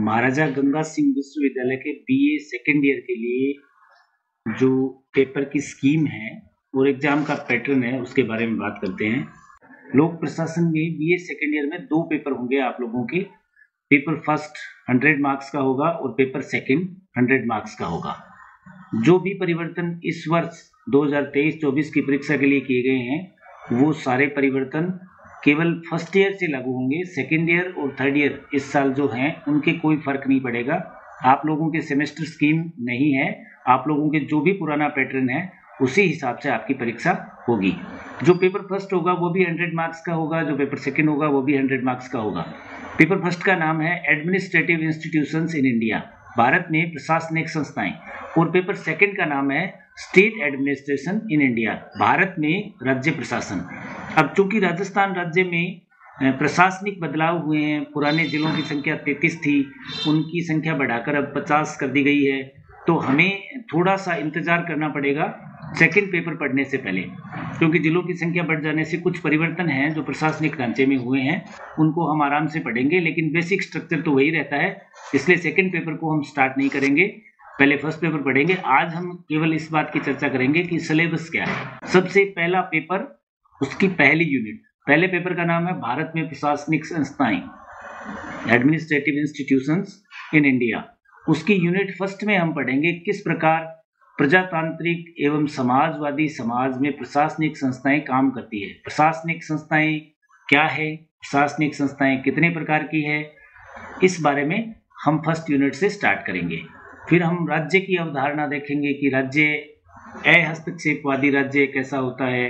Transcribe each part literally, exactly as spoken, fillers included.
महाराजा गंगा सिंह विश्वविद्यालय के BA second year के लिए जो पेपर की स्कीम है और एग्जाम का पैटर्न है उसके बारे में बात करते हैं। लोक प्रशासन में बीए सेकेंड ईयर में दो पेपर होंगे आप लोगों के। पेपर फर्स्ट हंड्रेड मार्क्स का होगा और पेपर सेकेंड हंड्रेड मार्क्स का होगा। जो भी परिवर्तन इस वर्ष दो हज़ार तेईस चौबीस की परीक्षा के लिए किए गए हैं वो सारे परिवर्तन केवल फर्स्ट ईयर से लागू होंगे। सेकेंड ईयर और थर्ड ईयर इस साल जो हैं उनके कोई फर्क नहीं पड़ेगा। आप लोगों के सेमेस्टर स्कीम नहीं है, आप लोगों के जो भी पुराना पैटर्न है उसी हिसाब से आपकी परीक्षा होगी। जो पेपर फर्स्ट होगा वो भी हंड्रेड मार्क्स का होगा, जो पेपर सेकेंड होगा वो भी हंड्रेड मार्क्स का होगा। पेपर फर्स्ट का नाम है administrative institutions in India, Bharat में प्रशासनिक संस्थाएं, और पेपर सेकेंड का नाम है state administration in India, Bharat में राज्य प्रशासन। अब चूंकि राजस्थान राज्य में प्रशासनिक बदलाव हुए हैं, पुराने जिलों की संख्या तैंतीस थी, उनकी संख्या बढ़ाकर अब पचास कर दी गई है, तो हमें थोड़ा सा इंतजार करना पड़ेगा सेकंड पेपर पढ़ने से पहले, क्योंकि जिलों की संख्या बढ़ जाने से कुछ परिवर्तन हैं जो प्रशासनिक ढांचे में हुए हैं उनको हम आराम से पढ़ेंगे, लेकिन बेसिक स्ट्रक्चर तो वही रहता है। इसलिए सेकंड पेपर को हम स्टार्ट नहीं करेंगे, पहले फर्स्ट पेपर पढ़ेंगे। आज हम केवल इस बात की चर्चा करेंगे कि सिलेबस क्या है। सबसे पहला पेपर, उसकी पहली यूनिट, पहले पेपर का नाम है भारत में प्रशासनिक संस्थाएं, एडमिनिस्ट्रेटिव इंस्टीट्यूशंस इन इंडिया। उसकी यूनिट फर्स्ट में हम पढ़ेंगे किस प्रकार प्रजातांत्रिक एवं समाजवादी समाज में प्रशासनिक संस्थाएं काम करती है। प्रशासनिक संस्थाएं क्या है, प्रशासनिक संस्थाएं कितने प्रकार की है, इस बारे में हम फर्स्ट यूनिट से स्टार्ट करेंगे। फिर हम राज्य की अवधारणा देखेंगे कि राज्य अहस्तक्षेपवादी राज्य कैसा होता है,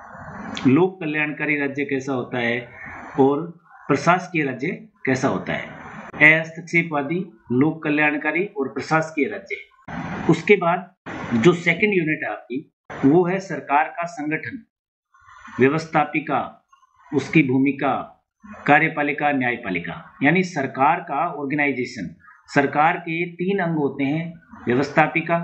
लोक कल्याणकारी राज्य कैसा होता है, और प्रशासकीय राज्य कैसा होता है। अहस्तक्षेपवादी, लोक कल्याणकारी और प्रशासकीय राज्य। उसके बाद जो सेकंड यूनिट है आपकी वो है सरकार का संगठन, व्यवस्थापिका, उसकी भूमिका, कार्यपालिका, न्यायपालिका, यानी सरकार का ऑर्गेनाइजेशन। सरकार के तीन अंग होते हैं, व्यवस्थापिका,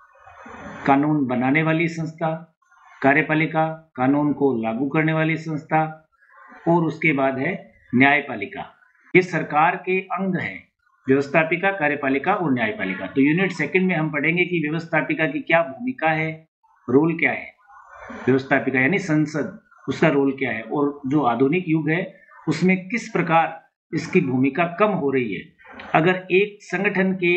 कानून बनाने वाली संस्था, कार्यपालिका, कानून को लागू करने वाली संस्था, और उसके बाद है न्यायपालिका। ये सरकार के अंग हैं, व्यवस्थापिका, कार्यपालिका और न्यायपालिका। तो यूनिट सेकंड में हम पढ़ेंगे कि व्यवस्थापिका की क्या भूमिका है, रोल क्या है। व्यवस्थापिका यानी संसद, उसका रोल क्या है, और जो आधुनिक युग है उसमें किस प्रकार इसकी भूमिका कम हो रही है। अगर एक संगठन के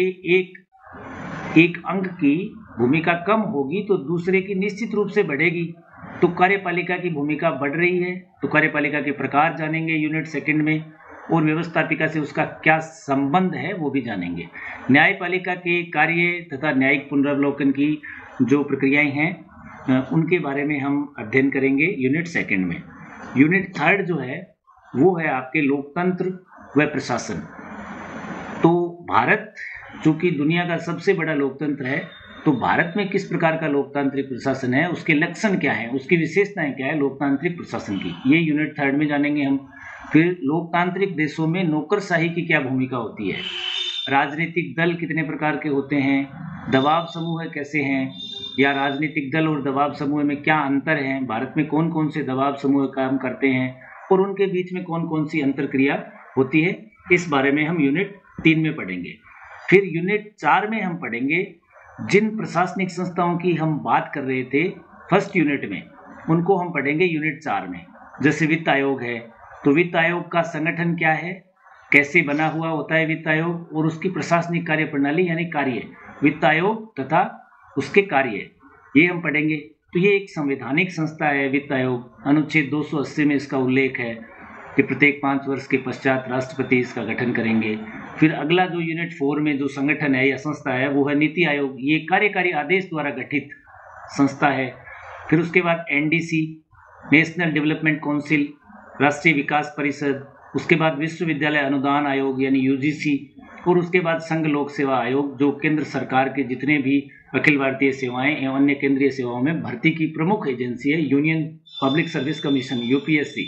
एक एक अंग की भूमिका कम होगी तो दूसरे की निश्चित रूप से बढ़ेगी। तो कार्यपालिका की भूमिका बढ़ रही है तो कार्यपालिका के प्रकार जानेंगे यूनिट सेकंड में, और व्यवस्थापिका से उसका क्या संबंध है वो भी जानेंगे। न्यायपालिका के कार्य तथा न्यायिक पुनरावलोकन की जो प्रक्रियाएं हैं उनके बारे में हम अध्ययन करेंगे यूनिट सेकंड में। यूनिट थर्ड जो है वो है आपके लोकतंत्र व प्रशासन। तो भारत चूंकि दुनिया का सबसे बड़ा लोकतंत्र है, तो भारत में किस प्रकार का लोकतांत्रिक प्रशासन है, उसके लक्षण क्या है, उसकी विशेषताएं क्या है लोकतांत्रिक प्रशासन की, ये यूनिट थर्ड में जानेंगे हम। फिर लोकतांत्रिक देशों में नौकरशाही की क्या भूमिका होती है, राजनीतिक दल कितने प्रकार के होते हैं, दबाव समूह कैसे हैं, या राजनीतिक दल और दबाव समूह में क्या अंतर है, भारत में कौन कौन से दबाव समूह काम करते हैं और उनके बीच में कौन कौन सी अंतर क्रिया होती है, इस बारे में हम यूनिट तीन में पढ़ेंगे। फिर यूनिट चार में हम पढ़ेंगे जिन प्रशासनिक संस्थाओं की हम बात कर रहे थे फर्स्ट यूनिट में, उनको हम पढ़ेंगे यूनिट चार में। जैसे वित्त आयोग है, तो वित्त आयोग का संगठन क्या है, कैसे बना हुआ होता है वित्त आयोग, और उसकी प्रशासनिक कार्य प्रणाली यानी कार्य, वित्त आयोग तथा उसके कार्य, ये हम पढ़ेंगे। तो ये एक संवैधानिक संस्था है वित्त आयोग। अनुच्छेद दो सौ अस्सी में इसका उल्लेख है कि प्रत्येक पाँच वर्ष के पश्चात राष्ट्रपति इसका गठन करेंगे। फिर अगला जो यूनिट फोर में जो संगठन है या संस्था है वो है नीति आयोग, ये कार्यकारी आदेश द्वारा गठित संस्था है। फिर उसके बाद एनडीसी, नेशनल डेवलपमेंट काउंसिल, राष्ट्रीय विकास परिषद, उसके बाद विश्वविद्यालय अनुदान आयोग यानी यूजीसी, और उसके बाद संघ लोक सेवा आयोग जो केंद्र सरकार के जितने भी अखिल भारतीय सेवाएं एवं अन्य केंद्रीय सेवाओं में भर्ती की प्रमुख एजेंसी है, Union Public Service Commission UPSC.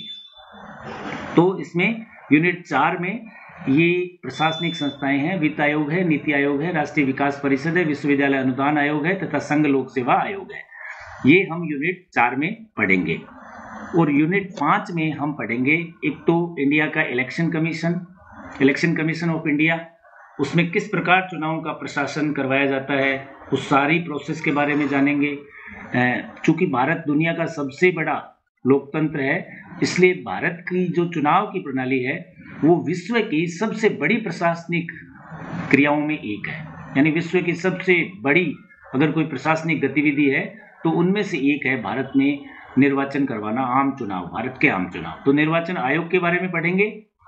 तो इसमें यूनिट चार में ये प्रशासनिक संस्थाएं हैं, वित्त आयोग है, नीति आयोग है, राष्ट्रीय विकास परिषद है, विश्वविद्यालय अनुदान आयोग है तथा संघ लोक सेवा आयोग है। ये हम यूनिट चार में पढ़ेंगे। और यूनिट पाँच में हम पढ़ेंगे एक तो इंडिया का election commission, election commission of India, उसमें किस प्रकार चुनाव का प्रशासन करवाया जाता है, उस सारी प्रोसेस के बारे में जानेंगे। चूंकि भारत दुनिया का सबसे बड़ा लोकतंत्र है, इसलिए भारत की जो चुनाव की प्रणाली है वो विश्व की सबसे बड़ी प्रशासनिक क्रियाओं में एक है। यानी विश्व की सबसे बड़ी अगर कोई प्रशासनिक गतिविधि है तो उनमें से एक है भारत में निर्वाचन करवाना, आम चुनाव, भारत के आम चुनाव। तो निर्वाचन आयोग के बारे में पढ़ेंगे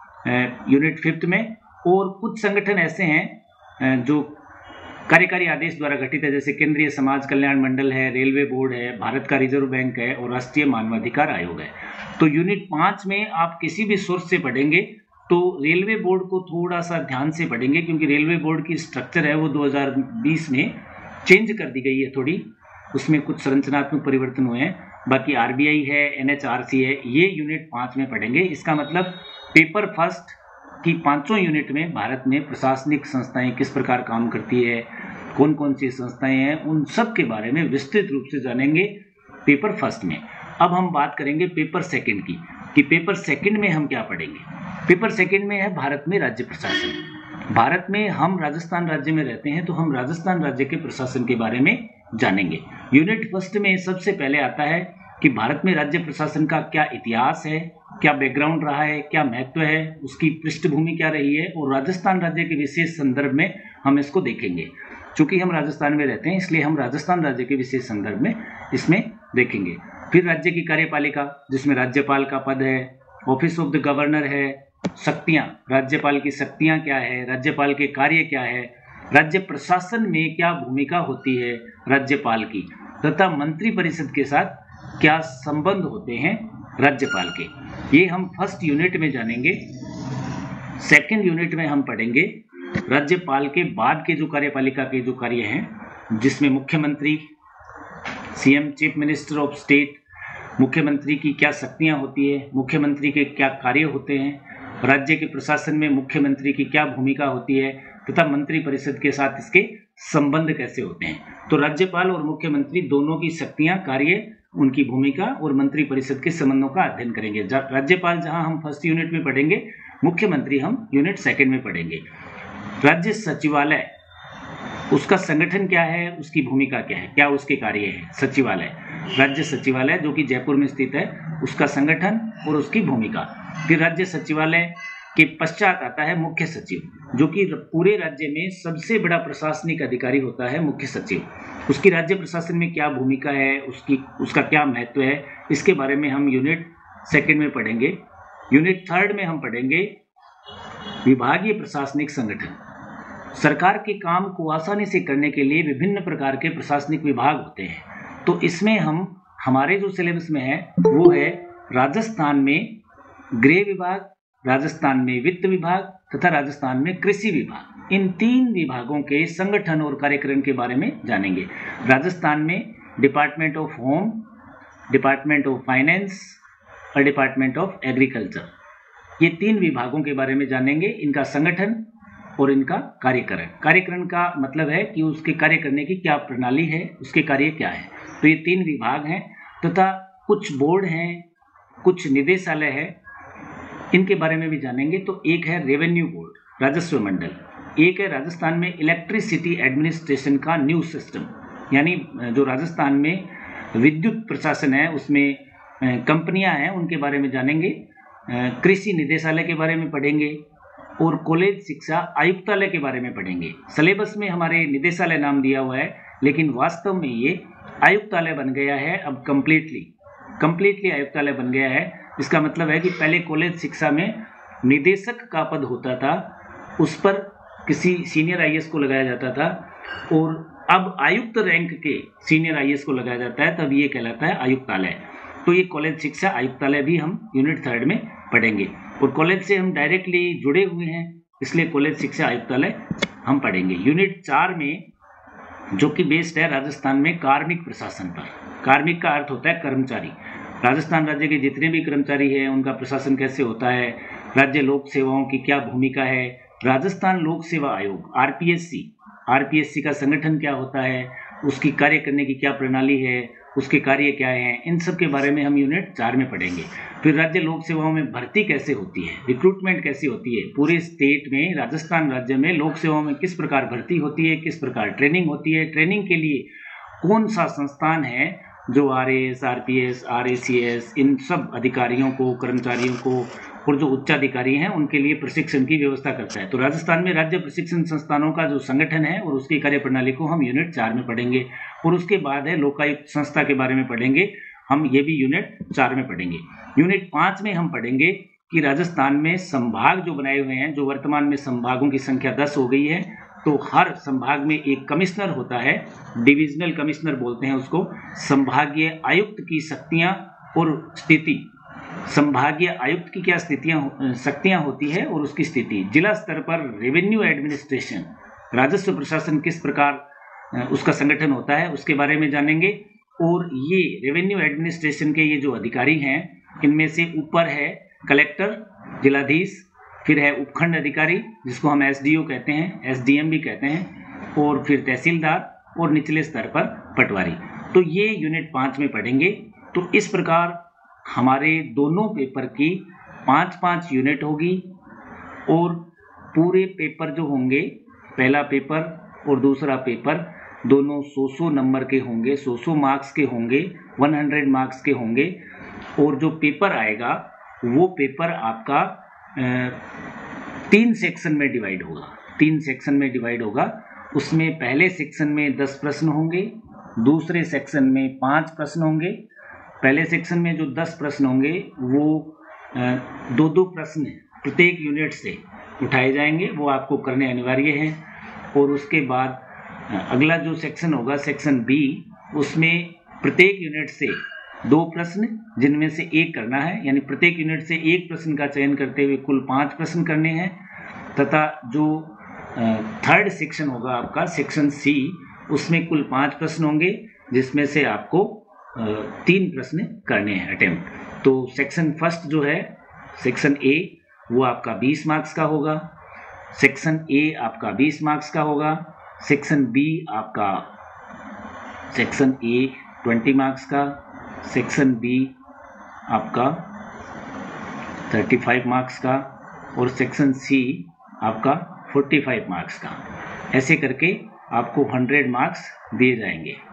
यूनिट फिफ्थ में। और कुछ संगठन ऐसे हैं जो कार्यकारी आदेश द्वारा गठित है, जैसे केंद्रीय समाज कल्याण मंडल है, रेलवे बोर्ड है, भारत का रिजर्व बैंक है और राष्ट्रीय मानवाधिकार आयोग है। तो यूनिट पाँच में आप किसी भी सोर्स से पढ़ेंगे तो रेलवे बोर्ड को थोड़ा सा ध्यान से पढ़ेंगे, क्योंकि रेलवे बोर्ड की स्ट्रक्चर है वो दो हज़ार बीस में चेंज कर दी गई है थोड़ी, उसमें कुछ संरचनात्मक परिवर्तन हुए हैं। बाकी आरबीआई है, एनएचआरसी है, ये यूनिट पाँच में पढ़ेंगे। इसका मतलब पेपर फर्स्ट की पांचों यूनिट में भारत में प्रशासनिक संस्थाएं किस प्रकार काम करती है, कौन कौन सी संस्थाएं हैं, उन सब के बारे में विस्तृत रूप से जानेंगे पेपर फर्स्ट में। अब हम बात करेंगे पेपर सेकंड की, कि पेपर सेकंड में हम क्या पढ़ेंगे। पेपर सेकंड में है भारत में राज्य प्रशासन। भारत में हम राजस्थान राज्य में रहते हैं तो हम राजस्थान राज्य के प्रशासन के बारे में जानेंगे। यूनिट फर्स्ट में सबसे पहले आता है कि भारत में राज्य प्रशासन का क्या इतिहास है, क्या बैकग्राउंड रहा है, क्या महत्व है, उसकी पृष्ठभूमि क्या रही है, और राजस्थान राज्य के विशेष संदर्भ में हम इसको देखेंगे। चूंकि हम राजस्थान में रहते हैं इसलिए हम राजस्थान राज्य के विशेष संदर्भ में इसमें देखेंगे। फिर राज्य की कार्यपालिका, जिसमें राज्यपाल का पद है, ऑफिस ऑफ द गवर्नर है, शक्तियां, राज्यपाल की शक्तियां क्या है, राज्यपाल के कार्य क्या है, राज्य प्रशासन में क्या भूमिका होती है राज्यपाल की, तथा मंत्री परिषद के साथ क्या संबंध होते हैं राज्यपाल के, ये हम फर्स्ट यूनिट में जानेंगे। सेकंड यूनिट में हम पढ़ेंगे राज्यपाल के बाद के जो कार्यपालिका के जो कार्य हैं, जिसमें मुख्यमंत्री, CM, chief minister of state, मुख्यमंत्री की क्या शक्तियां होती है, मुख्यमंत्री के क्या कार्य होते हैं, राज्य के प्रशासन में मुख्यमंत्री की क्या भूमिका होती है, तथा मंत्री परिषद के साथ इसके संबंध कैसे होते हैं। तो राज्यपाल और मुख्यमंत्री दोनों की शक्तियां, कार्य, उनकी भूमिका और मंत्री परिषद के संबंधों का अध्ययन करेंगे। राज्यपाल जहां हम फर्स्ट यूनिट में पढ़ेंगे, मुख्यमंत्री हम यूनिट सेकंड में पढ़ेंगे। राज्य सचिवालय, उसका संगठन क्या है, उसकी भूमिका क्या है, क्या उसके कार्य है। सचिवालय, राज्य सचिवालय जो कि जयपुर में स्थित है, उसका संगठन और उसकी भूमिका। फिर राज्य सचिवालय के पश्चात आता है मुख्य सचिव, जो कि पूरे राज्य में सबसे बड़ा प्रशासनिक अधिकारी होता है मुख्य सचिव। उसकी राज्य प्रशासन में क्या भूमिका है, उसकी उसका क्या महत्व है, इसके बारे में हम यूनिट सेकंड में पढ़ेंगे। यूनिट थर्ड में हम पढ़ेंगे विभागीय प्रशासनिक संगठन। सरकार के काम को आसानी से करने के लिए विभिन्न प्रकार के प्रशासनिक विभाग होते हैं। तो इसमें हम, हमारे जो सिलेबस में है वो है राजस्थान में गृह विभाग, राजस्थान में वित्त विभाग तथा राजस्थान में कृषि विभाग। इन तीन विभागों के संगठन और कार्यक्रम के बारे में जानेंगे। राजस्थान में department of home, department of finance और डिपार्टमेंट ऑफ एग्रीकल्चर, ये तीन विभागों के बारे में जानेंगे, इनका संगठन और इनका कार्यकरण। कार्यकरण का मतलब है कि उसके कार्य करने की क्या प्रणाली है, उसके कार्य क्या है। तो ये तीन विभाग हैं तथा कुछ बोर्ड हैं, कुछ निदेशालय है, इनके बारे में भी जानेंगे। तो एक है रेवेन्यू बोर्ड, राजस्व मंडल, एक है राजस्थान में इलेक्ट्रिसिटी एडमिनिस्ट्रेशन का न्यू सिस्टम, यानी जो राजस्थान में विद्युत प्रशासन है उसमें कंपनियां हैं उनके बारे में जानेंगे। कृषि निदेशालय के बारे में पढ़ेंगे और कॉलेज शिक्षा आयुक्तालय के बारे में पढ़ेंगे। सिलेबस में हमारे निदेशालय नाम दिया हुआ है, लेकिन वास्तव में ये आयुक्तालय बन गया है अब कंप्लीटली कंप्लीटली आयुक्तालय बन गया है। इसका मतलब है कि पहले कॉलेज शिक्षा में निदेशक का पद होता था, उस पर किसी सीनियर आईएएस को लगाया जाता था, और अब आयुक्त रैंक के सीनियर आईएएस को लगाया जाता है, तब ये कहलाता है आयुक्तालय। तो ये कॉलेज शिक्षा आयुक्तालय भी हम यूनिट थर्ड में पढ़ेंगे, और कॉलेज से हम डायरेक्टली जुड़े हुए हैं इसलिए कॉलेज शिक्षा आयुक्तालय हम पढ़ेंगे। यूनिट चार में, जो कि बेस्ड है राजस्थान में कार्मिक प्रशासन पर। कार्मिक का अर्थ होता है कर्मचारी। राजस्थान राज्य के जितने भी कर्मचारी हैं उनका प्रशासन कैसे होता है, राज्य लोक सेवाओं की क्या भूमिका है, राजस्थान लोक सेवा आयोग आरपीएससी आरपीएससी का संगठन क्या होता है, उसकी कार्य करने की क्या प्रणाली है, उसके कार्य क्या हैं, इन सब के बारे में हम यूनिट चार में पढ़ेंगे। फिर राज्य लोक सेवाओं में भर्ती कैसे होती है, रिक्रूटमेंट कैसी होती है, पूरे स्टेट में राजस्थान राज्य में लोक सेवाओं में किस प्रकार भर्ती होती है, किस प्रकार ट्रेनिंग होती है, ट्रेनिंग के लिए कौन सा संस्थान है जो R S, R P S, R A C S इन सब अधिकारियों को, कर्मचारियों को और जो उच्चाधिकारी हैं उनके लिए प्रशिक्षण की व्यवस्था करता है। तो राजस्थान में राज्य प्रशिक्षण संस्थानों का जो संगठन है और उसकी कार्यप्रणाली को हम यूनिट चार में पढ़ेंगे। और उसके बाद है लोकायुक्त संस्था के बारे में पढ़ेंगे, हम ये भी यूनिट चार में पढ़ेंगे। यूनिट पाँच में हम पढ़ेंगे कि राजस्थान में संभाग जो बनाए हुए हैं, जो वर्तमान में संभागों की संख्या दस हो गई है, तो हर संभाग में एक कमिश्नर होता है, डिविजनल कमिश्नर बोलते हैं उसको। संभागीय आयुक्त की शक्तियां और स्थिति, संभागीय आयुक्त की क्या स्थितियां शक्तियां होती है और उसकी स्थिति। जिला स्तर पर रेवेन्यू एडमिनिस्ट्रेशन, राजस्व प्रशासन किस प्रकार उसका संगठन होता है उसके बारे में जानेंगे। और ये रेवेन्यू एडमिनिस्ट्रेशन के ये जो अधिकारी हैं, इनमें से ऊपर है कलेक्टर, जिलाधीश, फिर है उपखंड अधिकारी जिसको हम एस डी ओ कहते हैं, एस डी एम भी कहते हैं, और फिर तहसीलदार और निचले स्तर पर पटवारी। तो ये यूनिट पाँच में पढ़ेंगे। तो इस प्रकार हमारे दोनों पेपर की पाँच पाँच यूनिट होगी और पूरे पेपर जो होंगे, पहला पेपर और दूसरा पेपर, दोनों सौ सौ नंबर के होंगे, सौ सौ मार्क्स के होंगे, सौ मार्क्स के होंगे। और जो पेपर आएगा वो पेपर आपका तीन सेक्शन में डिवाइड होगा, तीन सेक्शन में डिवाइड होगा। उसमें पहले सेक्शन में दस प्रश्न होंगे, दूसरे सेक्शन में पाँच प्रश्न होंगे। पहले सेक्शन में जो दस प्रश्न होंगे वो दो दो प्रश्न प्रत्येक यूनिट से उठाए जाएंगे, वो आपको करने अनिवार्य हैं। और उसके बाद अगला जो सेक्शन होगा, सेक्शन बी, उसमें प्रत्येक यूनिट से दो प्रश्न जिनमें से एक करना है, यानी प्रत्येक यूनिट से एक प्रश्न का चयन करते हुए कुल पांच प्रश्न करने हैं। तथा जो थर्ड सेक्शन होगा आपका, सेक्शन सी, उसमें कुल पांच प्रश्न होंगे जिसमें से आपको तीन प्रश्न करने हैं अटेम्प्ट। तो सेक्शन फर्स्ट जो है, सेक्शन ए, वो आपका बीस मार्क्स का होगा, सेक्शन ए आपका बीस मार्क्स का होगा, सेक्शन बी आपका, सेक्शन ए बीस मार्क्स का, सेक्शन बी आपका पैंतीस मार्क्स का, और सेक्शन सी आपका पैंतालीस मार्क्स का। ऐसे करके आपको सौ मार्क्स दिए जाएंगे।